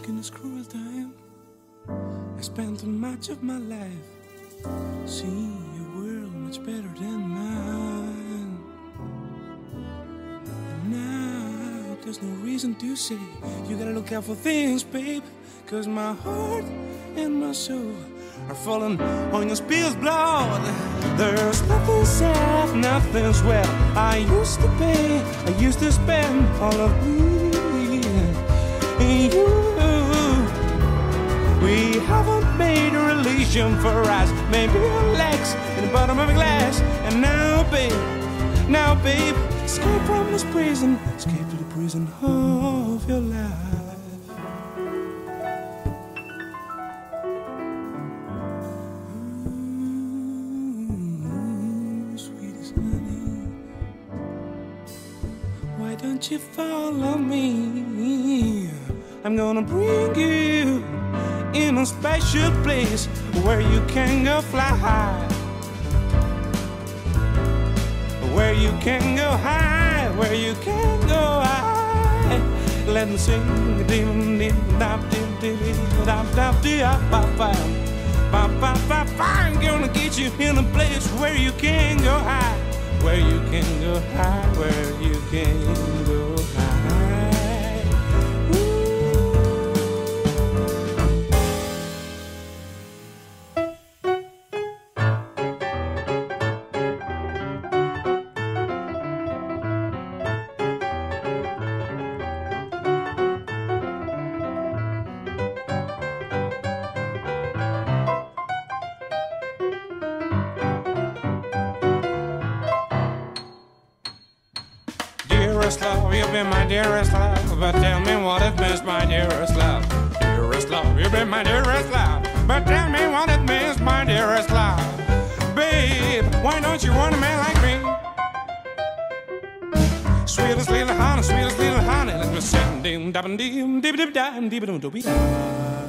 think in this cruel time I spent too much of my life seeing a world much better than mine. And now there's no reason to say you gotta look out for things, babe, 'cause my heart and my soul are falling on your spilled blood. There's nothing safe, nothing swell. I used to pay, I used to spend all of me and you. We haven't made a relation for us. Maybe your legs in the bottom of a glass. And now babe, escape from this prison, escape to the prison of your life. Ooh, sweetest honey, why don't you follow me? I'm gonna bring you in a special place where you can go fly high, where you can go high, where you can go high. Let me sing dim dim dap dim dim dap dap dap ba ba ba ba ba ba. I'm gonna get you in a place where you can go high, where you can go high, where you can go high. Love, you've been my dearest love, but tell me what it means, my dearest love. Dearest love, you've been my dearest love, but tell me what it means, my dearest love. Babe, why don't you want a man like me? Sweetest little honey, let me sing dim dab dim dib dib dab dib dib dib.